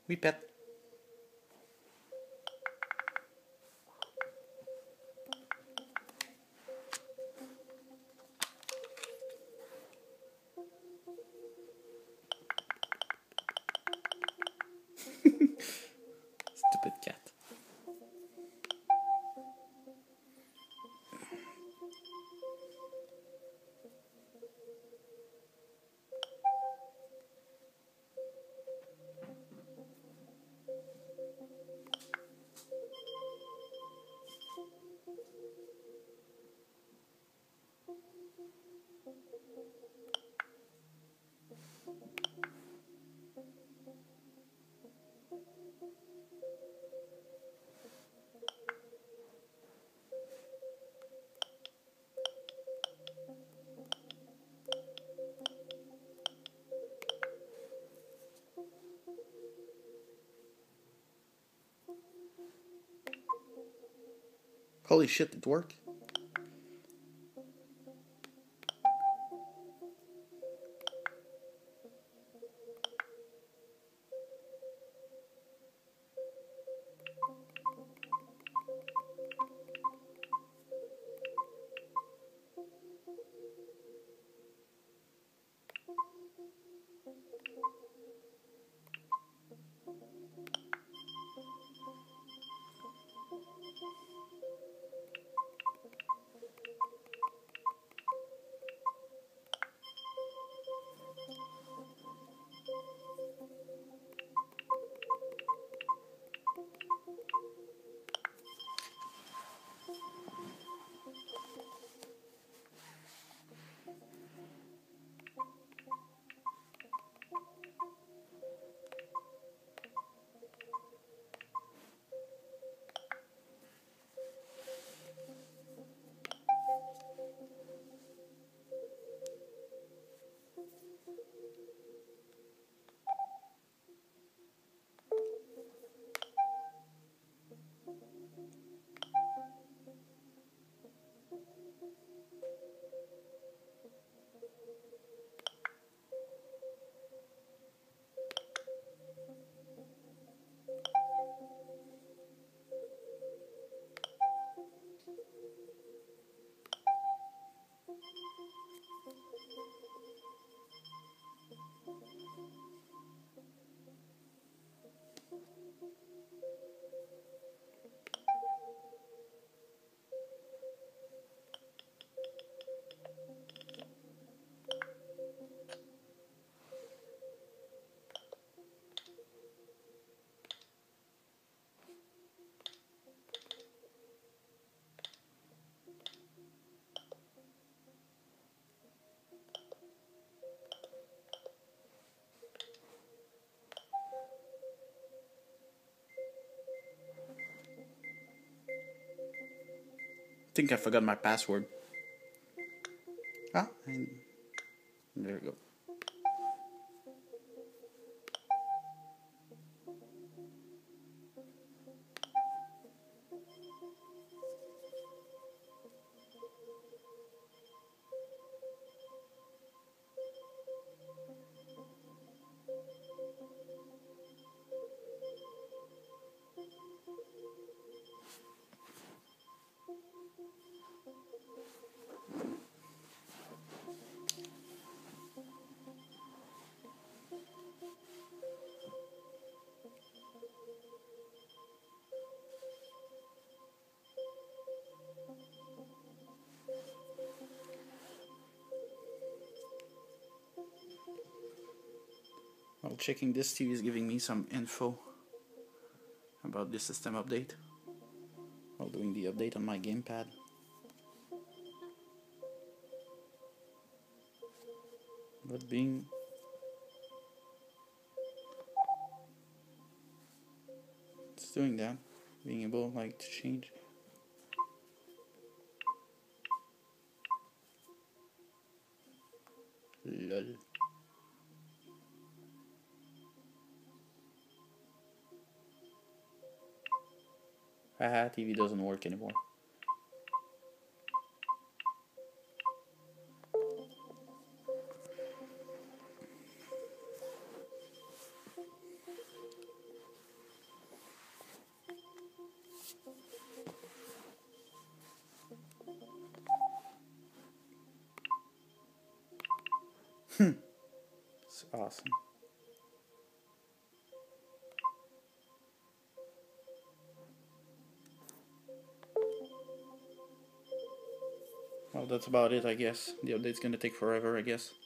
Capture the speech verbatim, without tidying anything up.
We pet. Stupid cat. Holy shit, it worked. I think I forgot my password. Ah, and there we go. While checking this, T V is giving me some info about the system update while doing the update on my gamepad. But being it's doing that, being able like to change. Lol. Haha, T V doesn't work anymore. It's awesome. Well, that's about it, I guess. The update's gonna take forever, I guess.